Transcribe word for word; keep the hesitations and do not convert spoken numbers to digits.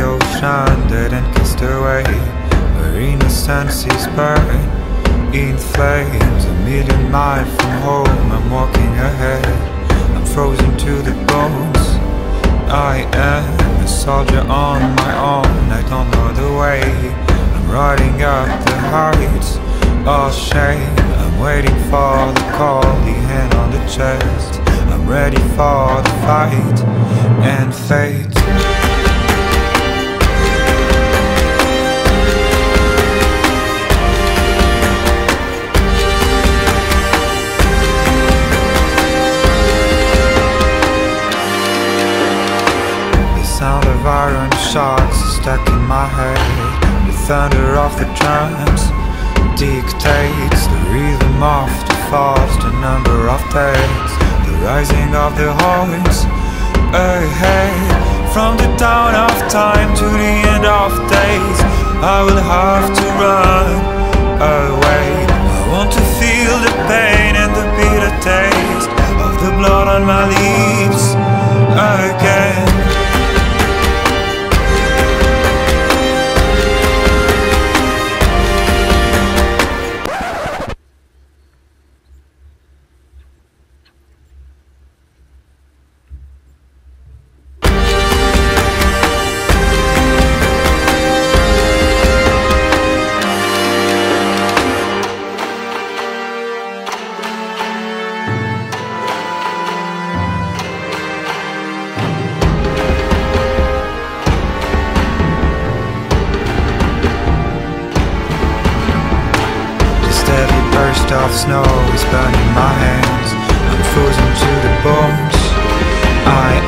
ocean dead and cast away, where innocence is burned in flames. A million miles from home, I'm walking ahead, I'm frozen to the bones. I am a soldier on my own, I don't know the way. I'm riding up the heights of shame, I'm waiting for the call, the hand on the chest. I'm ready for the fight and fate. Sound of iron shocks stuck in my head. The thunder of the drums dictates the rhythm of the falls, the number of days, the rising of the horns ahead. From the dawn of time to the end of days, I will have to run away. I want to feel the pain and the bitter taste of the blood on my lips again. Of snow is burning my hands, I'm frozen to the bones. I